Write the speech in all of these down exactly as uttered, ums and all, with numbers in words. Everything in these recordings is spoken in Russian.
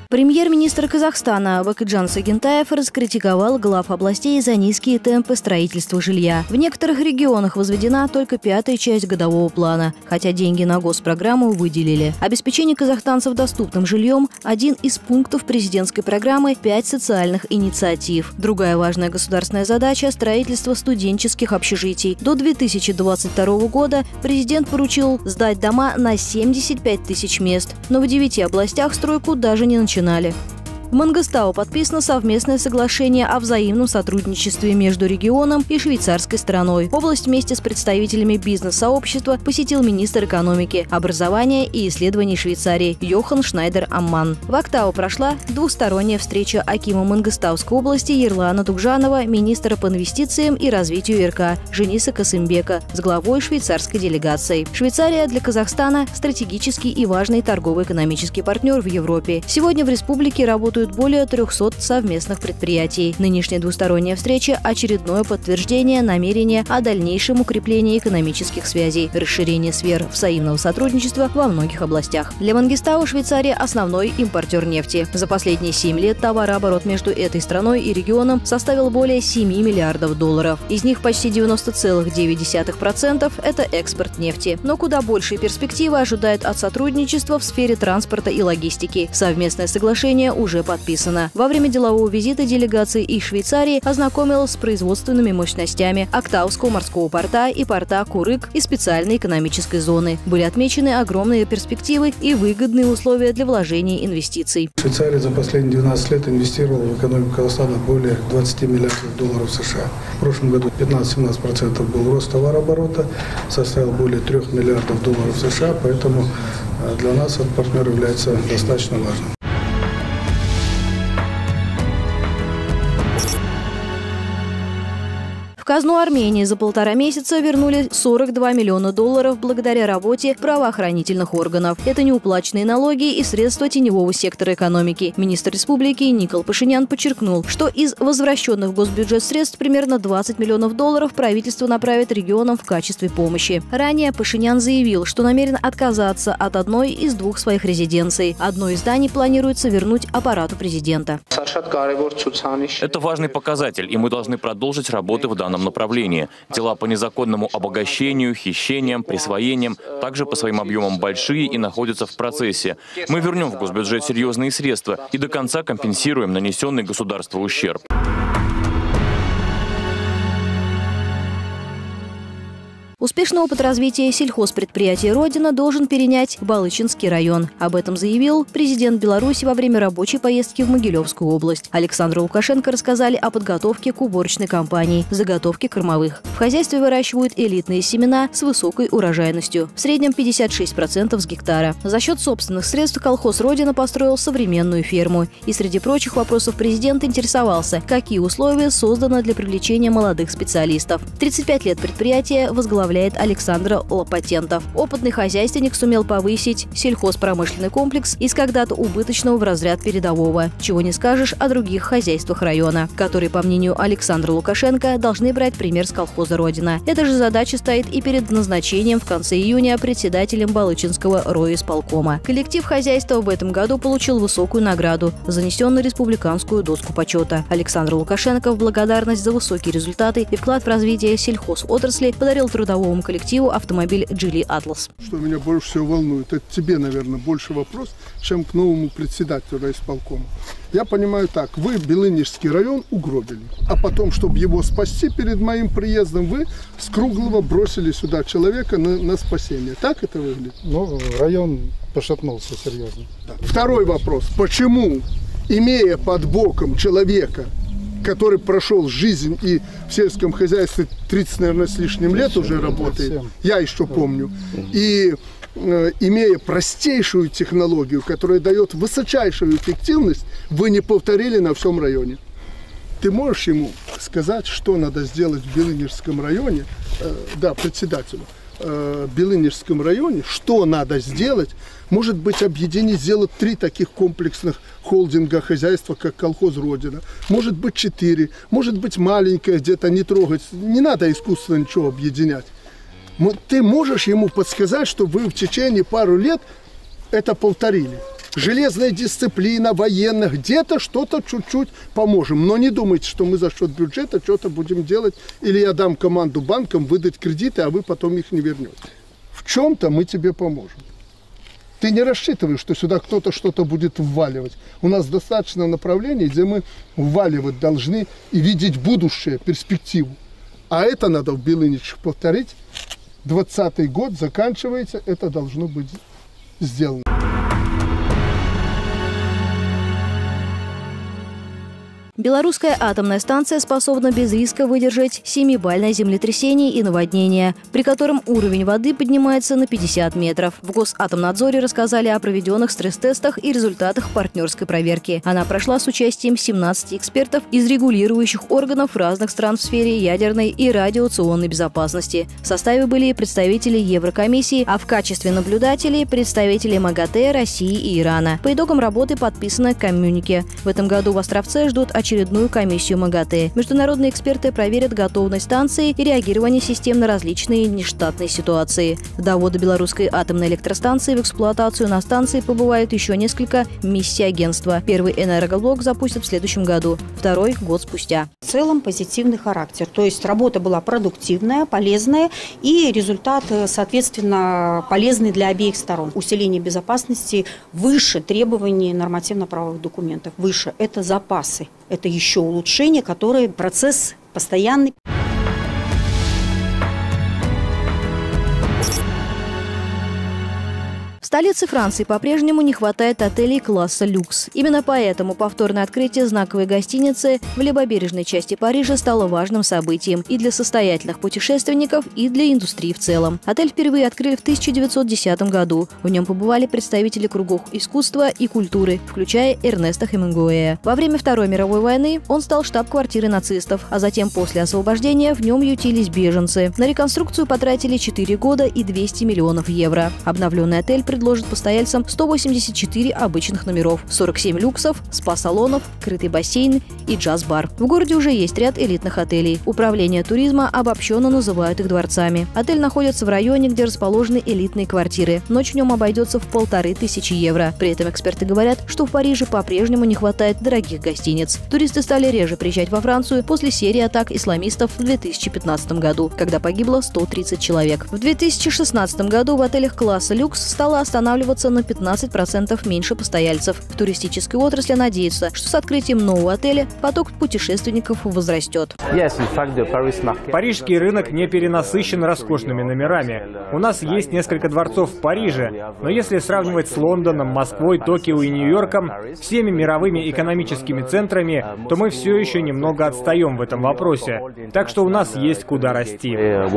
Премьер-министр Казахстана Бакытжан Сагентаев раскритиковал глав областей за низкие темпы строительства жилья. В некоторых регионах возведена только пятая часть годового плана, хотя деньги на госпрограмму выделили. Обеспечение казахстанцев доступным жильем – один из пунктов президентской программы «Пять социальных инициатив». Другая важная государственная задача – строительство студенческих общежитий. До две тысячи двадцать второго года президент поручил сдать дома на семьдесят пять тысяч мест, но в девяти областях стройку даже не начали. В Мангыстау подписано совместное соглашение о взаимном сотрудничестве между регионом и швейцарской стороной. Область вместе с представителями бизнес-сообщества посетил министр экономики, образования и исследований Швейцарии Йохан Шнайдер Амман. В Актау прошла двусторонняя встреча акима Мангыстауской области Ерлана Тугжанова, министра по инвестициям и развитию РК Жениса Касымбека с главой швейцарской делегацией. Швейцария для Казахстана – стратегический и важный торгово-экономический партнер в Европе. Сегодня в республике работают более трёхсот совместных предприятий. Нынешняя двусторонняя встреча – очередное подтверждение намерения о дальнейшем укреплении экономических связей, расширении сфер взаимного сотрудничества во многих областях. Для Мангыстау Швейцария – основной импортер нефти. За последние семь лет товарооборот между этой страной и регионом составил более семи миллиардов долларов. Из них почти девяносто целых девять десятых процента – это экспорт нефти. Но куда большие перспективы ожидают от сотрудничества в сфере транспорта и логистики. Совместное соглашение уже подписано. Во время делового визита делегации из Швейцарии ознакомилась с производственными мощностями Актауского морского порта и порта Курык и специальной экономической зоны. Были отмечены огромные перспективы и выгодные условия для вложений инвестиций. Швейцария за последние двенадцать лет инвестировала в экономику Казахстана более двадцати миллиардов долларов США. В прошлом году пятнадцать-семнадцать процентов был рост товарооборота, составил более трёх миллиардов долларов США, поэтому для нас этот партнер является достаточно важным. В казну Армении за полтора месяца вернули сорок два миллиона долларов благодаря работе правоохранительных органов. Это неуплаченные налоги и средства теневого сектора экономики. Министр республики Никол Пашинян подчеркнул, что из возвращенных в госбюджет средств примерно двадцать миллионов долларов правительство направит регионам в качестве помощи. Ранее Пашинян заявил, что намерен отказаться от одной из двух своих резиденций. Одно из зданий планируется вернуть аппарату президента. Это важный показатель, и мы должны продолжить работы в данном направлении. Дела по незаконному обогащению, хищениям, присвоениям также по своим объемам большие и находятся в процессе. Мы вернем в госбюджет серьезные средства и до конца компенсируем нанесенный государству ущерб. Успешный опыт развития сельхозпредприятия «Родина» должен перенять Балычинский район. Об этом заявил президент Беларуси во время рабочей поездки в Могилевскую область. Александру Лукашенко рассказали о подготовке к уборочной кампании, заготовке кормовых. В хозяйстве выращивают элитные семена с высокой урожайностью, в среднем пятьдесят шесть процентов с гектара. За счет собственных средств колхоз «Родина» построил современную ферму. И среди прочих вопросов президент интересовался, какие условия созданы для привлечения молодых специалистов. тридцать пять лет предприятия возглавляет Александр Лопатентов. Опытный хозяйственник сумел повысить сельхозпромышленный комплекс из когда-то убыточного в разряд передового. Чего не скажешь о других хозяйствах района, которые, по мнению Александра Лукашенко, должны брать пример с колхоза «Родина». Эта же задача стоит и перед назначением в конце июня председателем Балычинского райисполкома. Коллектив хозяйства в этом году получил высокую награду, занесенную республиканскую доску почета. Александр Лукашенко в благодарность за высокие результаты и вклад в развитие сельхозотрасли подарил трудовому коллективу автомобиль Geely Atlas. Что меня больше всего волнует, это тебе, наверное, больше вопрос, чем к новому председателю райисполкома. Я понимаю так, вы Белынежский район угробили, а потом, чтобы его спасти перед моим приездом, вы с круглого бросили сюда человека на, на спасение. Так это выглядит? Ну, район пошатнулся серьезно. Да. Второй вопрос. Почему, имея под боком человека, который прошел жизнь и в сельском хозяйстве тридцать, наверное, с лишним лет уже работает, я еще помню, и э, имея простейшую технологию, которая дает высочайшую эффективность, вы не повторили на всем районе. Ты можешь ему сказать, что надо сделать в Белынежском районе, э, да, председателю, э, Белынежском районе, что надо сделать, может быть, объединить, сделать три таких комплексных холдинга хозяйства, как колхоз «Родина». Может быть, четыре, может быть, маленькое где-то не трогать. Не надо искусственно ничего объединять. Ты можешь ему подсказать, что вы в течение пару лет это повторили. железная дисциплина, военных, где-то что-то чуть-чуть поможем. Но не думайте, что мы за счет бюджета что-то будем делать, или я дам команду банкам выдать кредиты, а вы потом их не вернете. В чем-то мы тебе поможем. Ты не рассчитываешь, что сюда кто-то что-то будет вваливать. У нас достаточно направлений, где мы вваливать должны и видеть будущее, перспективу. А это надо в Белыничах повторить. двадцатый год заканчивается, это должно быть сделано. Белорусская атомная станция способна без риска выдержать семибальное землетрясение и наводнение, при котором уровень воды поднимается на пятьдесят метров. В Госатомнадзоре рассказали о проведенных стресс-тестах и результатах партнерской проверки. Она прошла с участием семнадцати экспертов из регулирующих органов разных стран в сфере ядерной и радиационной безопасности. В составе были представители Еврокомиссии, а в качестве наблюдателей – представители МАГАТЭ, России и Ирана. По итогам работы подписано коммюнике. В этом году в Островце ждут очередные очередную комиссию МАГАТЭ. Международные эксперты проверят готовность станции и реагирование систем на различные нештатные ситуации. До ввода белорусской атомной электростанции в эксплуатацию на станции побывают еще несколько миссий агентства. Первый энергоблок запустят в следующем году, второй – год спустя. В целом позитивный характер. То есть работа была продуктивная, полезная и результат, соответственно, полезный для обеих сторон. Усиление безопасности выше требований нормативно-правовых документов. Выше – это запасы. Это еще улучшение, которое процесс постоянный. В столице Франции по-прежнему не хватает отелей класса люкс. Именно поэтому повторное открытие знаковой гостиницы в левобережной части Парижа стало важным событием и для состоятельных путешественников, и для индустрии в целом. Отель впервые открыли в тысяча девятьсот десятом году. В нем побывали представители кругов искусства и культуры, включая Эрнеста Хемингуэя. Во время Второй мировой войны он стал штаб-квартирой нацистов, а затем после освобождения в нем ютились беженцы. На реконструкцию потратили четыре года и двести миллионов евро. Обновленный отель предложит постояльцам сто восемьдесят четыре обычных номеров, сорок семь люксов, спа-салонов, крытый бассейн и джаз-бар. В городе уже есть ряд элитных отелей. Управление туризма обобщенно называют их дворцами. Отель находится в районе, где расположены элитные квартиры. Ночь в нем обойдется в полторы тысячи евро. При этом эксперты говорят, что в Париже по-прежнему не хватает дорогих гостиниц. Туристы стали реже приезжать во Францию после серии атак исламистов в две тысячи пятнадцатом году, когда погибло сто тридцать человек. В две тысячи шестнадцатом году в отелях класса люкс стало останавливаться на пятнадцать процентов меньше постояльцев. В туристической отрасли надеются, что с открытием нового отеля поток путешественников возрастет. Парижский рынок не перенасыщен роскошными номерами. У нас есть несколько дворцов в Париже, но если сравнивать с Лондоном, Москвой, Токио и Нью-Йорком, всеми мировыми экономическими центрами, то мы все еще немного отстаем в этом вопросе. Так что у нас есть куда расти.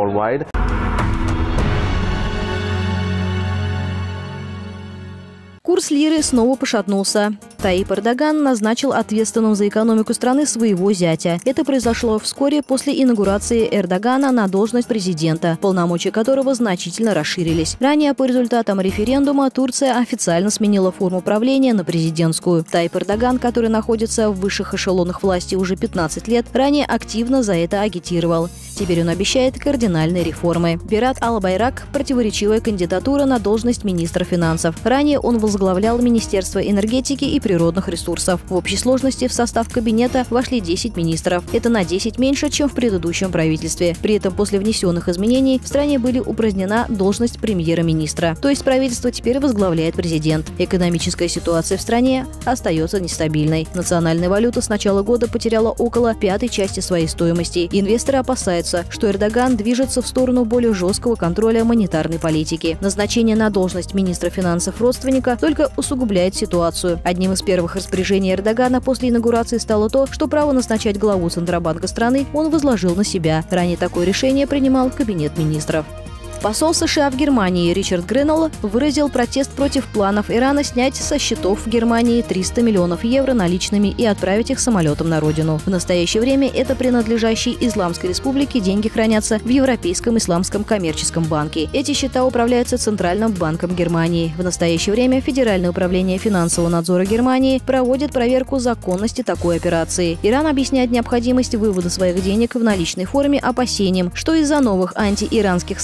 Курс лиры снова пошатнулся. Таип Эрдоган назначил ответственным за экономику страны своего зятя. Это произошло вскоре после инаугурации Эрдогана на должность президента, полномочия которого значительно расширились. Ранее по результатам референдума Турция официально сменила форму правления на президентскую. Таип Эрдоган, который находится в высших эшелонах власти уже пятнадцать лет, ранее активно за это агитировал. Теперь он обещает кардинальные реформы. Берат Албайрак – противоречивая кандидатура на должность министра финансов. Ранее он возглавлял Министерство энергетики и природных ресурсов. В общей сложности в состав кабинета вошли десять министров. Это на десять меньше, чем в предыдущем правительстве. При этом после внесенных изменений в стране были упразднена должность премьера-министра. То есть правительство теперь возглавляет президент. Экономическая ситуация в стране остается нестабильной. Национальная валюта с начала года потеряла около пятой части своей стоимости. Инвесторы опасаются, что Эрдоган движется в сторону более жесткого контроля монетарной политики. Назначение на должность министра финансов родственника только усугубляет ситуацию. Одним из первых распоряжений Эрдогана после инаугурации стало то, что право назначать главу Центробанка страны он возложил на себя. Ранее такое решение принимал Кабинет министров. Посол США в Германии Ричард Гренелл выразил протест против планов Ирана снять со счетов в Германии триста миллионов евро наличными и отправить их самолетом на родину. В настоящее время это принадлежащие Исламской Республике деньги хранятся в Европейском исламском коммерческом банке. Эти счета управляются Центральным банком Германии. В настоящее время Федеральное управление финансового надзора Германии проводит проверку законности такой операции. Иран объясняет необходимость вывода своих денег в наличной форме опасением, что из-за новых антииранских санкций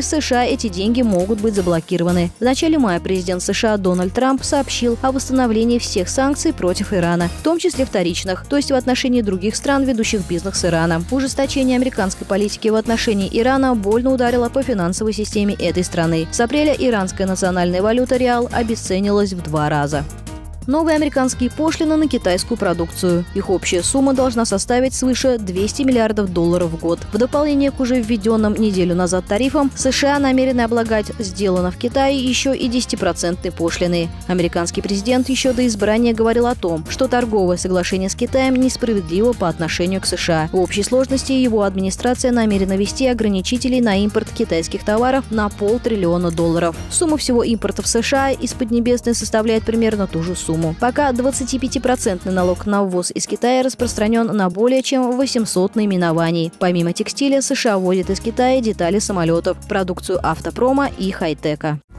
в США эти деньги могут быть заблокированы. В начале мая президент США Дональд Трамп сообщил о восстановлении всех санкций против Ирана, в том числе вторичных, то есть в отношении других стран, ведущих бизнес с Ираном. Ужесточение американской политики в отношении Ирана больно ударило по финансовой системе этой страны. С апреля иранская национальная валюта реал обесценилась в два раза. Новые американские пошлины на китайскую продукцию. Их общая сумма должна составить свыше двухсот миллиардов долларов в год. В дополнение к уже введенным неделю назад тарифам, США намерены облагать сделано в Китае еще и десятипроцентной пошлиной. Американский президент еще до избрания говорил о том, что торговое соглашение с Китаем несправедливо по отношению к США. В общей сложности его администрация намерена ввести ограничителей на импорт китайских товаров на полтриллиона долларов. Сумма всего импорта в США из Поднебесной составляет примерно ту же сумму. Пока двадцатипятипроцентный налог на ввоз из Китая распространен на более чем восемьсот наименований. Помимо текстиля, США вводит из Китая детали самолетов, продукцию автопрома и хай-тека.